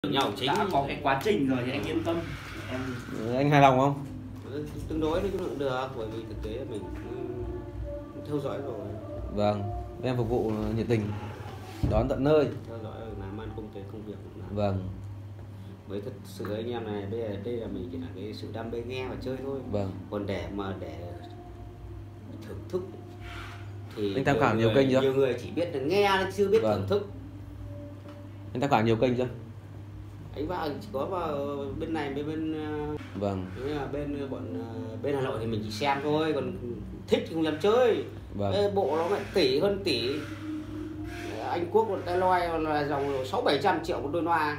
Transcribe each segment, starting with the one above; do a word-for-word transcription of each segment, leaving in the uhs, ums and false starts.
nhau chính đã có cái quá trình rồi thì anh yên tâm. Em anh hài lòng không? Tương đối nói chung là cũng được, bởi vì thực tế mình cũng theo dõi rồi. Vâng, em phục vụ nhiệt tình, đón tận nơi, theo dõi làm ăn công tế công việc cũng làm. Vâng. Với thật sự anh em này, bây giờ đây là mình chỉ là cái sự đam mê nghe và chơi thôi. Vâng. Còn để mà để thưởng thức thì anh tham khảo nhiều kênh chưa? Nhiều người chỉ biết là nghe chưa biết vâng. thưởng thức. Anh tham khảo nhiều kênh chưa? Anh vào chỉ có vào bên này bên bên vâng là bên bọn bên Hà Nội thì mình chỉ xem thôi, còn thích thì không dám chơi. Vâng. Ê, bộ nó lại tỷ hơn tỷ. Anh Quốc một tay loa là dòng sáu bảy trăm triệu một đôi loa,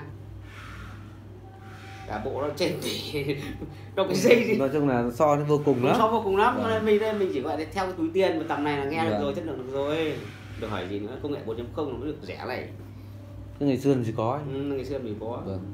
cả bộ nó trên tỷ. Đâu cái dây gì. Nói chung là so nó vô cùng lắm. So vô cùng lắm. Vâng. Mình đây mình chỉ gọi là theo cái túi tiền mà tầm này là nghe vâng. được rồi, chất lượng được rồi. Được hỏi gì nữa, công nghệ bốn chấm không nó mới được rẻ này. Cái ngày xưa thì có. Ừ, ngày xưa mình có. Vâng.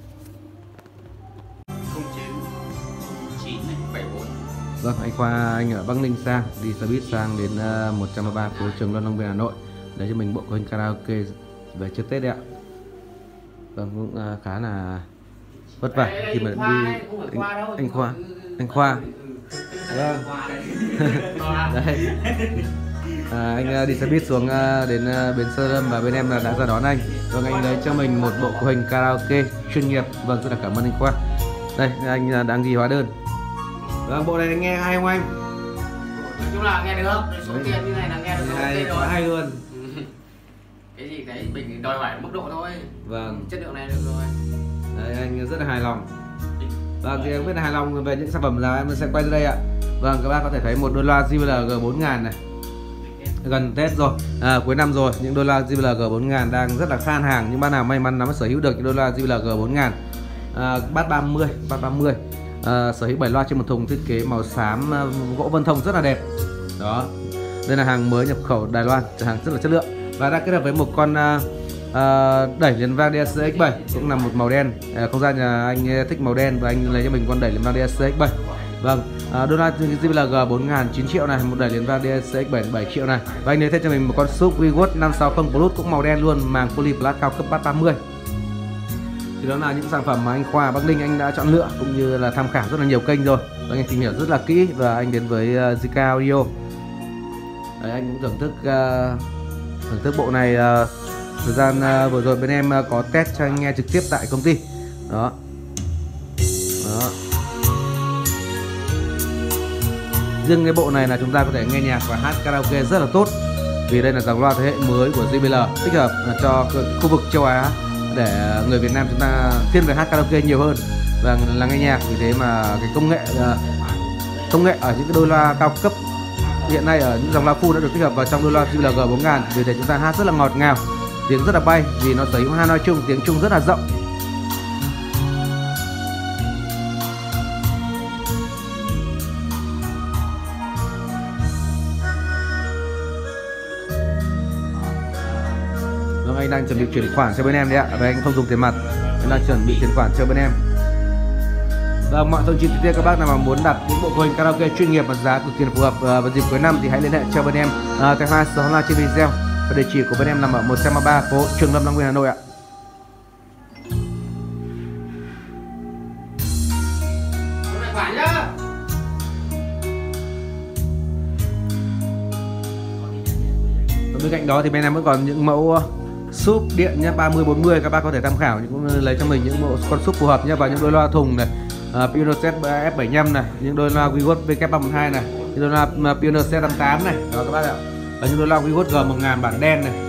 không chín chín bảy bốn. Vâng, anh Khoa anh ở Bắc Ninh sang đi xe buýt sang đến uh, một trăm ba mươi ba phố Trường Loan Long Biên Hà Nội lấy cho mình bộ hình karaoke về trước Tết đấy ạ. Vâng, cũng uh, khá là vất vả khi mà đi anh, anh Khoa anh Khoa vâng đây à, anh uh, đi xe buýt xuống uh, đến uh, bến Xe Lâm và bên em là đã ra đón anh. Vâng, anh lấy cho mình một bộ hình karaoke chuyên nghiệp. Vâng, rất là cảm ơn anh Khoa. Đây anh uh, đang ghi hóa đơn. Vâng, bộ này anh nghe hay không anh? Nói chung là nghe được, số tiền như này là nghe được hay, rồi. Hay luôn. Cái gì đấy mình đòi hỏi mức độ thôi. Vâng. Chất lượng này được rồi. Đấy, anh rất là hài lòng. Vâng, thì em biết là hài lòng về những sản phẩm là em sẽ quay ra đây ạ. Vâng, các bác có thể thấy một đôi loa gi bê lờ G bốn nghìn này. Gần Tết rồi, à, cuối năm rồi, những đôi loa gi bê lờ G bốn nghìn đang rất là khan hàng. Những bác nào may mắn nắm sở hữu được những đôi loa gi bê lờ G bốn nghìn à, Bass ba mươi, Bass ba mươi à, sở hữu bảy loa trên một thùng, thiết kế màu xám à, gỗ vân thông rất là đẹp. Đó, đây là hàng mới nhập khẩu Đài Loan, hàng rất là chất lượng và đã kết hợp với một con à, à, đẩy liền vang đê ét xê X bảy cũng là một màu đen. À, không gian nhà anh thích màu đen và anh lấy cho mình con đẩy liền vang đê ét xê X bảy. Vâng, à, đôi loa gi bê lờ G bốn nghìn chín triệu này, một đẩy liền vang đê ét xê X bảy bảy triệu này. Và anh lấy thêm cho mình một con sub WeWord năm sáu không Plus cũng màu đen luôn, màng poly plat cao cấp Bass ba mươi. Thì đó là những sản phẩm mà anh Khoa Bắc Ninh anh đã chọn lựa cũng như là tham khảo rất là nhiều kênh rồi. Và anh tìm hiểu rất là kỹ và anh đến với uh, gi ca Audio. Đấy, anh cũng thưởng thức uh, thưởng thức bộ này. Uh, thời gian uh, vừa rồi bên em uh, có test cho anh nghe trực tiếp tại công ty. Đó. Đó. Riêng cái bộ này là chúng ta có thể nghe nhạc và hát karaoke rất là tốt, vì đây là dòng loa thế hệ mới của gi bê lờ tích hợp cho khu vực châu Á để người Việt Nam chúng ta thiên về hát karaoke nhiều hơn và là nghe nhạc. Vì thế mà cái công nghệ công nghệ ở những cái đôi loa cao cấp hiện nay ở những dòng loa full đã được tích hợp vào trong đôi loa gi bê lờ G bốn nghìn, vì thế chúng ta hát rất là ngọt ngào, tiếng rất là bay vì nó sở hữu hai loa chung, tiếng chung rất là rộng. Anh đang chuẩn bị chuyển khoản cho bên em đấy ạ, và anh không dùng tiền mặt, anh đang chuẩn bị chuyển khoản cho bên em. Và mọi thông tin chi tiết các bác nào mà muốn đặt những bộ hình karaoke chuyên nghiệp và giá cực kỳ phù hợp vào dịp cuối năm thì hãy liên hệ cho bên em à, theo hai số hotline trên video và địa chỉ của bên em nằm ở một trăm ba mươi ba phố Trường Lâm Long Biên Hà Nội ạ. Và bên cạnh đó thì bên em vẫn còn những mẫu súp điện nhé, ba mươi bốn mươi, các bác có thể tham khảo, cũng lấy cho mình những bộ con súp phù hợp nhé, và những đôi loa thùng này, uh, Pioneer F bảy mươi lăm này, những đôi loa WeWord W K ba một hai này, những đôi loa Pioneer C năm tám này, đó các bác ạ, và những đôi loa WeWord G một nghìn bản đen này.